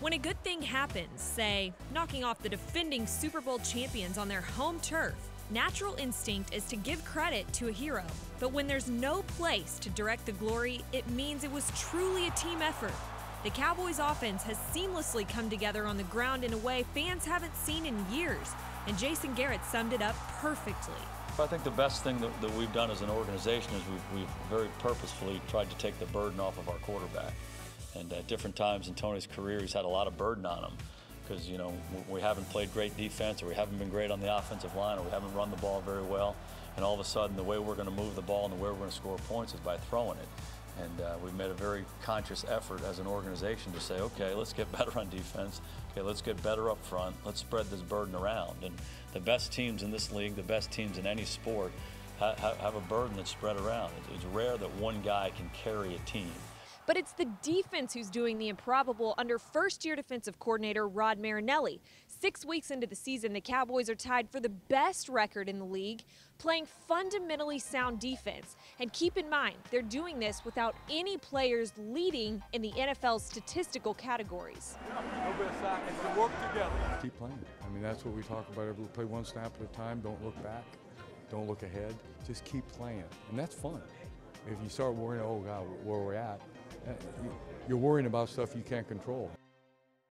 When a good thing happens, say, knocking off the defending Super Bowl champions on their home turf, natural instinct is to give credit to a hero. But when there's no place to direct the glory, it means it was truly a team effort. The Cowboys offense has seamlessly come together on the ground in a way fans haven't seen in years, and Jason Garrett summed it up perfectly. I think the best thing that we've done as an organization is we've very purposefully tried to take the burden off of our quarterback. And at different times in Tony's career, he's had a lot of burden on him because, you know, we haven't played great defense, or we haven't been great on the offensive line, or we haven't run the ball very well. And all of a sudden, the way we're going to move the ball and the way we're going to score points is by throwing it. And we've made a very conscious effort as an organization to say, okay, let's get better on defense. Okay, let's get better up front. Let's spread this burden around. And the best teams in this league, the best teams in any sport, have a burden that's spread around. It's rare that one guy can carry a team. But it's the defense who's doing the improbable under first-year defensive coordinator Rod Marinelli. 6 weeks into the season, the Cowboys are tied for the best record in the league, playing fundamentally sound defense. And keep in mind, they're doing this without any players leading in the NFL's statistical categories. And work together. Keep playing. I mean, that's what we talk about. We play one snap at a time. Don't look back. Don't look ahead. Just keep playing. And that's fun. If you start worrying, oh, God, where we're at, you're worrying about stuff you can't control.